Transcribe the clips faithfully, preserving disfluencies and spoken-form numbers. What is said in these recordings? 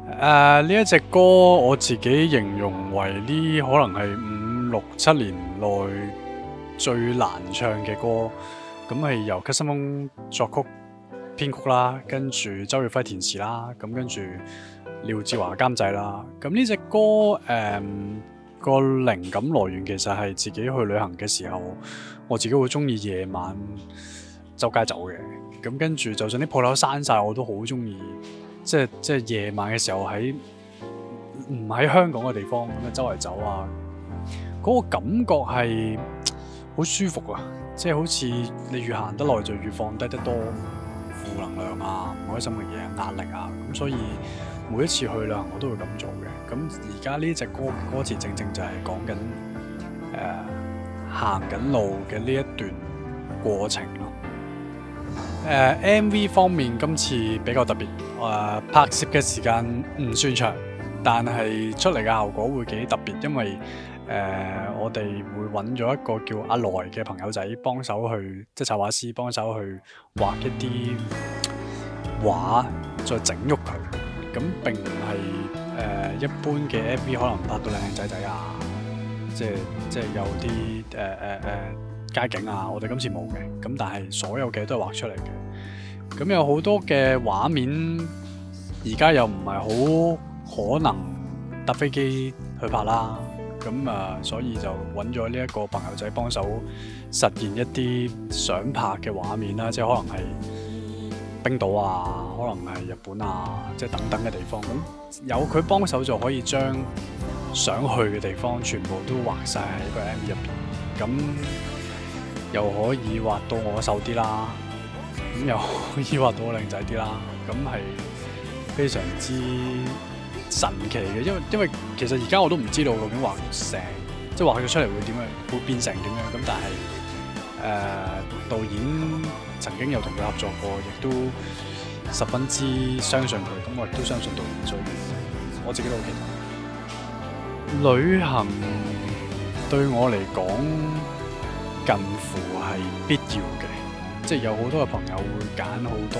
誒呢一隻歌我自己形容為呢可能係五六七年內最難唱嘅歌，咁係由 Cousin 作曲編曲啦，跟住周耀輝填詞啦，咁跟住廖志華監製啦。咁呢隻歌誒、嗯、個靈感來源其實係自己去旅行嘅時候，我自己會中意夜晚周街走嘅。咁跟住就算啲鋪頭閂晒，我都好中意。即係即係夜晚嘅時候喺唔喺香港嘅地方咁啊，周圍走啊，嗰、那個感覺係好舒服啊！即係好似你越行得耐就越放低得多負能量啊、唔開心嘅嘢、壓力啊，咁所以每一次去旅行我都會咁做嘅。咁而家呢隻歌嘅歌詞正正就係講緊誒行緊路嘅呢一段過程咯。誒、uh, M V 方面今次比較特別，誒、uh, 拍攝嘅時間唔算長，但係出嚟嘅效果會幾特別，因為誒、uh, 我哋會揾咗一個叫阿來嘅朋友仔幫手去，即係插畫師幫手去畫一啲畫，再整喐佢。咁並唔係誒一般嘅 M V 可能拍到靚靚仔仔啊，即係即係有啲誒誒誒。Uh, uh, uh, 街景啊，我哋今次冇嘅，咁但係所有嘅都係畫出嚟嘅。咁有好多嘅畫面，而家又唔係好可能搭飛機去拍啦。咁啊，所以就揾咗呢一個朋友仔幫手實現一啲想拍嘅畫面啦，即係可能係冰島啊，可能係日本啊，即係等等嘅地方。咁有佢幫手就可以將想去嘅地方全部都畫晒喺個 M V 入邊。咁又可以畫到我瘦啲啦，咁又可以畫到我靚仔啲啦，咁係非常之神奇嘅，因為因為其實而家我都唔知道究竟畫成，即係畫咗出嚟會點樣，會變成點樣，咁但係誒、呃、導演曾經有同佢合作過，亦都十分之相信佢，咁我亦都相信導演，所以我自己都好期待。旅行對我嚟講，近乎係必要嘅，即係有好多嘅朋友會揀好多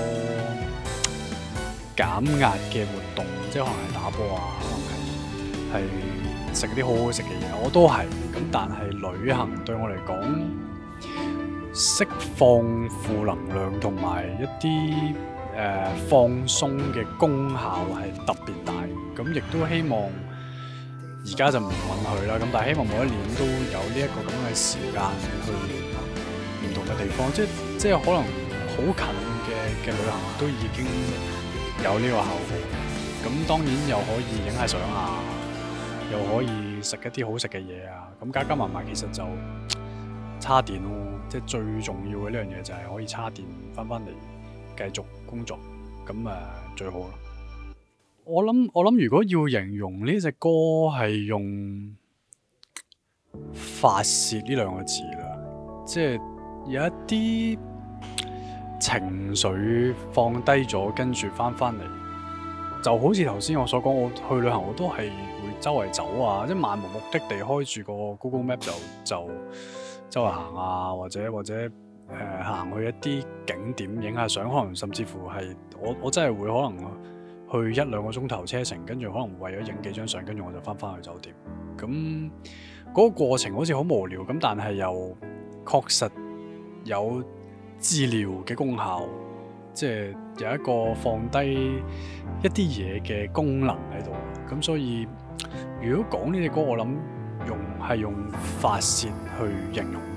減壓嘅活動，即係可能係打波啊，可能係係食啲好好食嘅嘢，我都係。咁但係旅行對我嚟講，釋放負能量同埋一啲誒、呃、放鬆嘅功效係特別大。咁亦都希望。而家就唔允許啦，咁但係希望每一年都有呢一個咁嘅時間去唔同嘅地方，即係即係可能好近嘅嘅旅行都已經有呢個效果。咁當然又可以影下相啊，又可以食一啲好食嘅嘢啊，咁加加埋埋其實就叉電咯，即係最重要嘅呢樣嘢就係可以叉電翻返嚟繼續工作，咁誒最好啦。我諗我諗，如果要形容呢隻歌係用發洩呢兩個字啦，即係有一啲情緒放低咗，跟住翻翻嚟，就好似頭先我所講，我去旅行我都係會周圍走啊，即係漫無目的地開住個 Google Map 就就周圍行啊，或者或者誒行、呃、去一啲景點影下相，可能甚至乎係我我真係會可能。去一兩個鐘頭車程，跟住可能為咗影幾張相，跟住我就翻返去酒店。咁嗰、那個過程好似好無聊，咁但係又確實有治療嘅功效，即係有一個放低一啲嘢嘅功能喺度。咁所以如果講呢隻歌，我諗用係用發泄去形容。